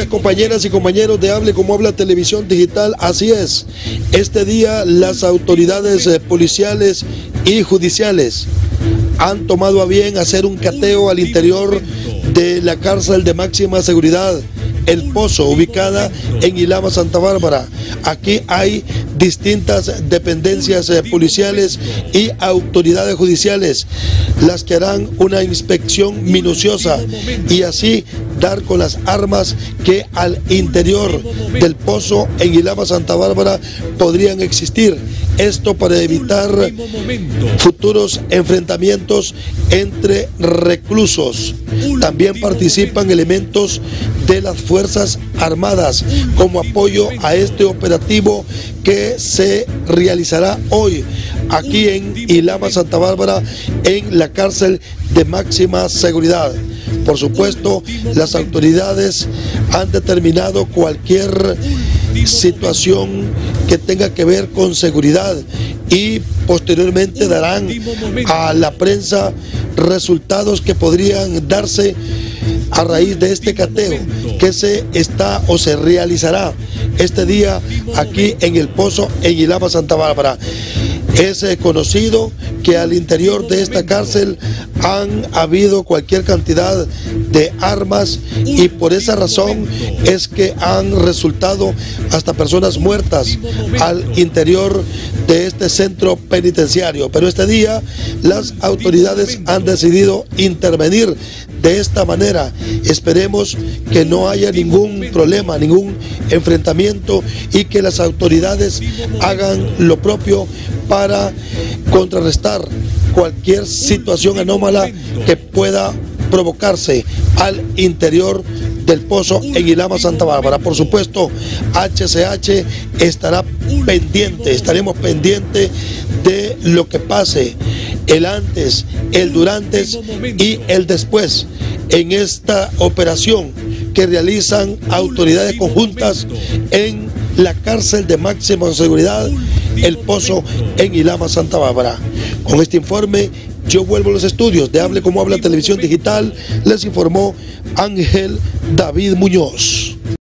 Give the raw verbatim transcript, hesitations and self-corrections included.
bien, compañeras y compañeros de Hable Como Habla Televisión Digital, así es. Este día las autoridades eh, policiales y judiciales han tomado a bien hacer un cateo al interior de la cárcel de máxima seguridad, El Pozo, ubicada en Ilava, Santa Bárbara. Aquí hay distintas dependencias eh, policiales y autoridades judiciales, las que harán una inspección minuciosa y así dar con las armas que al interior del pozo en Ilava, Santa Bárbara podrían existir. Esto para evitar futuros enfrentamientos entre reclusos. También participan elementos de las Fuerzas Armadas como apoyo a este operativo que se realizará hoy aquí en Ilava, Santa Bárbara, en la cárcel de máxima seguridad. Por supuesto, las autoridades han determinado cualquier situación que tenga que ver con seguridad y posteriormente darán a la prensa resultados que podrían darse a raíz de este cateo que se está o se realizará este día aquí en El Pozo, en Ilava, Santa Bárbara. Es eh, conocido que al interior de esta cárcel han habido cualquier cantidad de armas y por esa razón es que han resultado hasta personas muertas al interior de este centro penitenciario. Pero este día las autoridades han decidido intervenir de esta manera. Esperemos que no haya ningún problema, ningún enfrentamiento y que las autoridades hagan lo propio para contrarrestar cualquier situación anómala que pueda provocarse al interior del pozo en Ilava, Santa Bárbara. Por supuesto, H C H estará pendiente, estaremos pendientes de lo que pase, el antes, el durante y el después en esta operación que realizan autoridades conjuntas en la cárcel de máxima seguridad, El Pozo en Ilava, Santa Bárbara. Con este informe yo vuelvo a los estudios de Hable Como Habla Televisión Digital. Les informó Ángel David Muñoz.